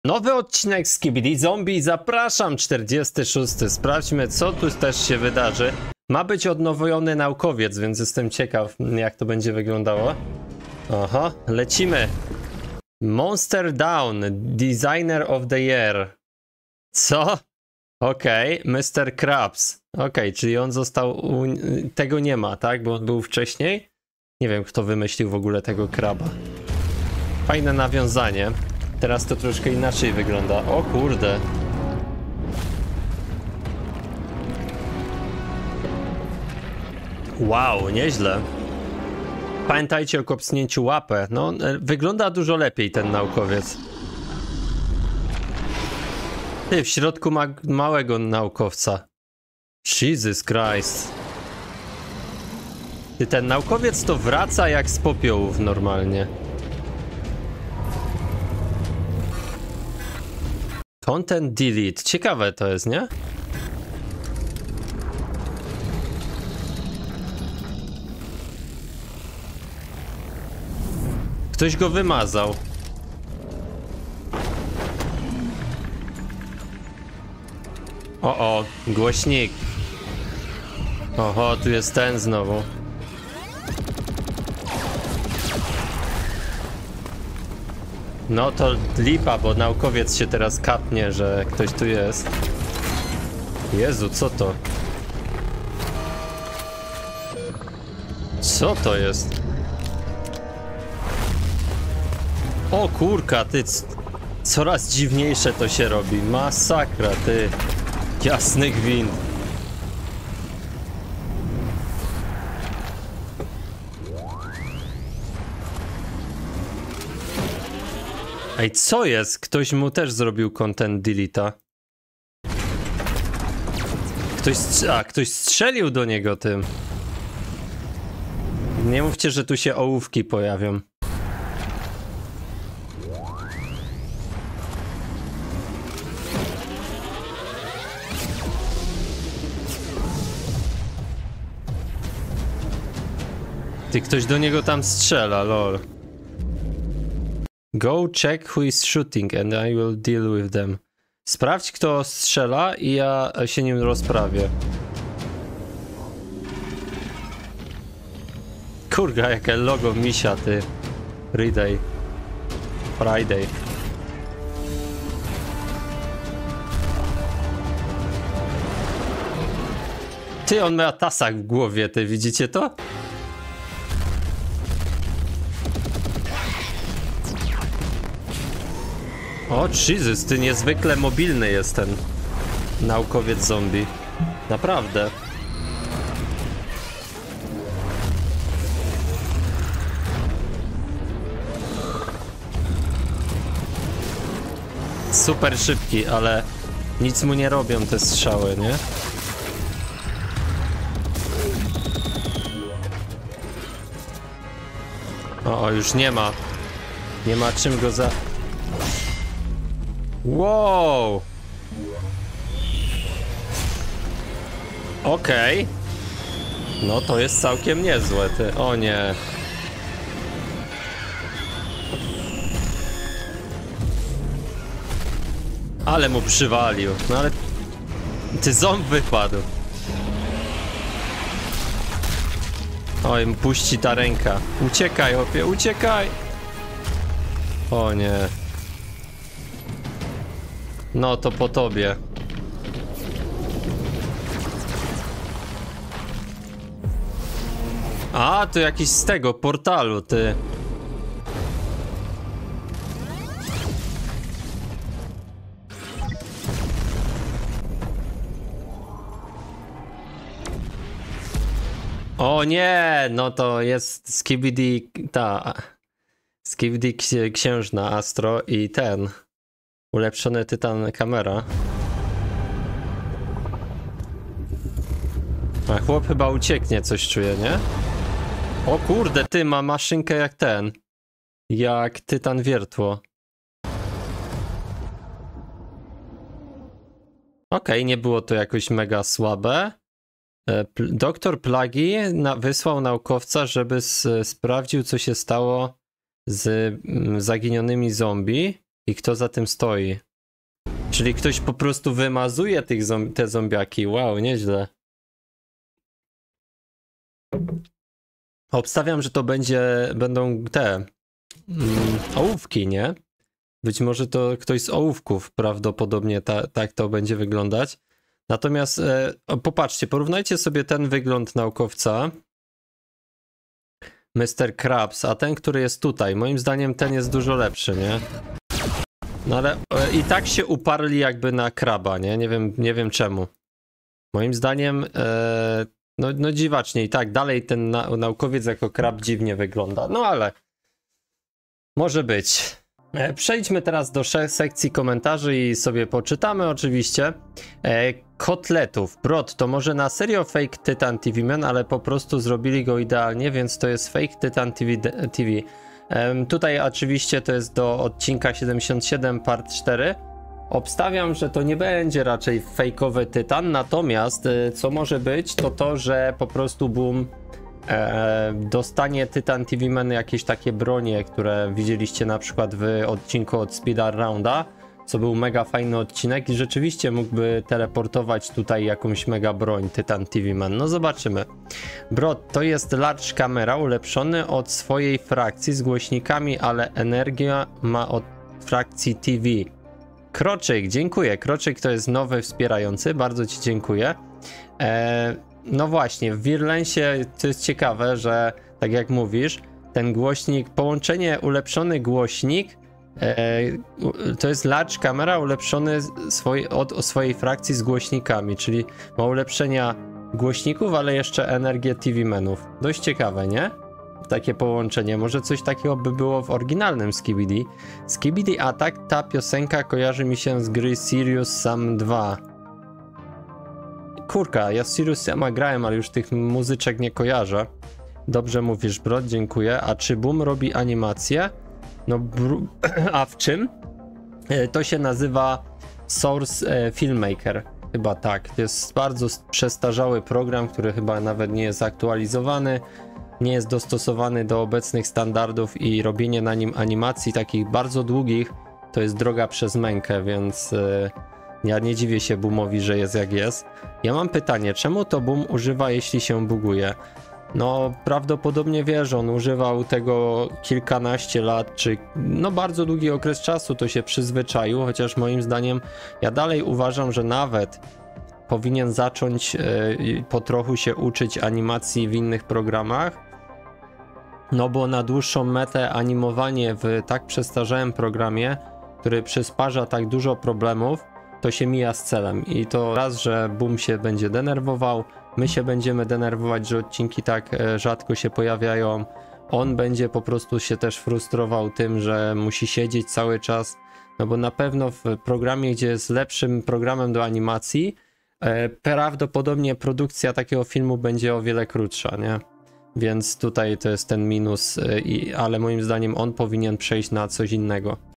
Nowy odcinek z Skibidi Zombie, zapraszam, 46. Sprawdźmy, co tu też się wydarzy. Ma być odnowiony naukowiec, więc jestem ciekaw, jak to będzie wyglądało. Oho, lecimy. Monster Down, Designer of the Year. Co? Okej, Mr. Krabs. Okej, czyli on został... Tego nie ma, tak? Bo on był wcześniej. Nie wiem, kto wymyślił w ogóle tego kraba. Fajne nawiązanie. Teraz to troszkę inaczej wygląda. O kurde. Wow, nieźle. Pamiętajcie o kopsnięciu łapę. No, wygląda dużo lepiej ten naukowiec. Ty, w środku ma małego naukowca. Jesus Christ. Ty, ten naukowiec to wraca jak z popiołów normalnie. Content delete. Ciekawe to jest, nie? Ktoś go wymazał. O, głośnik. Oho, tu jest ten znowu. No to lipa, bo naukowiec się teraz kapnie, że ktoś tu jest. Jezu, co to? Co to jest? O kurka, ty, coraz dziwniejsze to się robi. Masakra, ty. Jasny gwint. Ej, co jest? Ktoś mu też zrobił content delete'a. Ktoś strzelił do niego tym. Nie mówcie, że tu się ołówki pojawią. Ty, ktoś do niego tam strzela, lol. Go check who is shooting and I will deal with them. Sprawdź, kto strzela i ja się nim rozprawię. Kurga, jakie logo misia, ty. Friday. Ty, on ma tasak w głowie, ty, widzicie to? O, Jesus, ty, niezwykle mobilny jest ten naukowiec zombie. Naprawdę. Super szybki, ale nic mu nie robią te strzały, nie? O, już nie ma. Nie ma czym go za... Wow! Okej. No to jest całkiem niezłe, ty. O nie. Ale mu przywalił. No ale... Ty, ząb wypadł. Oj, mu puści ta ręka. Uciekaj, opie, uciekaj! O nie. No to po tobie. A, to jakiś z tego portalu, ty. O nie, no to jest Skibidi, Skibidi księżna Astro i ten. Ulepszony tytan kamera. A chłop chyba ucieknie, coś czuje, nie? O kurde, ty, ma maszynkę jak ten. Jak tytan wiertło. Okej, nie było to jakoś mega słabe. Doktor Plagi wysłał naukowca, żeby sprawdził, co się stało z zaginionymi zombie. I kto za tym stoi? Czyli ktoś po prostu wymazuje te zombiaki. Wow, nieźle. Obstawiam, że to będą te ołówki, nie? Być może to ktoś z ołówków, prawdopodobnie tak to będzie wyglądać. Natomiast popatrzcie, porównajcie sobie ten wygląd naukowca, Mr. Krabs, a ten, który jest tutaj. Moim zdaniem ten jest dużo lepszy, nie? No ale i tak się uparli jakby na kraba, nie? Nie wiem czemu. Moim zdaniem no dziwacznie i tak dalej ten naukowiec jako krab dziwnie wygląda. No ale może być. Przejdźmy teraz do sekcji komentarzy i sobie poczytamy oczywiście. Kotletów. Brod to może na serio fake Tytan TV Man, ale po prostu zrobili go idealnie, więc to jest fake Tytan TV. Tutaj oczywiście to jest do odcinka 77 part 4. Obstawiam, że to nie będzie raczej fejkowy Tytan, natomiast co może być, to to, że po prostu Boom dostanie Tytan TV Man jakieś takie bronie, które widzieliście na przykład w odcinku od Speed Rounda, co był mega fajny odcinek i rzeczywiście mógłby teleportować tutaj jakąś mega broń Tytan TV Man. No zobaczymy. Brod to jest large camera ulepszony od swojej frakcji z głośnikami, ale energia ma od frakcji TV. Kroczyk, dziękuję. Kroczyk to jest nowy wspierający, bardzo ci dziękuję. No właśnie, w Virlensie to jest ciekawe, że tak jak mówisz, ten głośnik, połączenie ulepszony głośnik, to jest large camera ulepszony od swojej frakcji z głośnikami, czyli ma ulepszenia głośników, ale jeszcze energię TV menów. Dość ciekawe, nie? Takie połączenie. Może coś takiego by było w oryginalnym Skibidi. Skibidi Attack, ta piosenka kojarzy mi się z gry Serious Sam 2. Kurka, ja Serious Sama grałem, ale już tych muzyczek nie kojarzę. Dobrze mówisz, Brod, dziękuję. A czy Boom robi animację? No, a w czym? To się nazywa Source Filmmaker. Chyba tak. To jest bardzo przestarzały program, który chyba nawet nie jest aktualizowany. Nie jest dostosowany do obecnych standardów i robienie na nim animacji takich bardzo długich to jest droga przez mękę, więc ja nie dziwię się Boomowi, że jest jak jest. Ja mam pytanie, czemu to Boom używa, jeśli się buguje? No prawdopodobnie wiesz, on używał tego kilkanaście lat, czy no bardzo długi okres czasu, to się przyzwyczaił, chociaż moim zdaniem ja dalej uważam, że nawet powinien zacząć po trochu się uczyć animacji w innych programach, no bo na dłuższą metę animowanie w tak przestarzałym programie, który przysparza tak dużo problemów, to się mija z celem i to raz, że Boom się będzie denerwował, my się będziemy denerwować, że odcinki tak rzadko się pojawiają, on będzie po prostu się też frustrował tym, że musi siedzieć cały czas, no bo na pewno w programie, gdzie jest lepszym programem do animacji, prawdopodobnie produkcja takiego filmu będzie o wiele krótsza, nie? Więc tutaj to jest ten minus, ale moim zdaniem on powinien przejść na coś innego.